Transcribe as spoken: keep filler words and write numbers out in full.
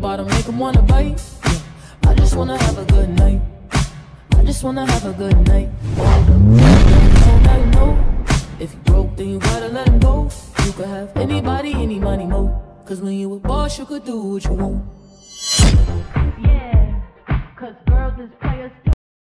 bottom, make them wanna bite. Yeah. I just wanna have a good night. I just wanna have a good night. Oh, now you know. If you broke, then you gotta let him go. You could have anybody, any money, mo. Cause when you a boss, you could do what you want. Yeah, cause girls is players.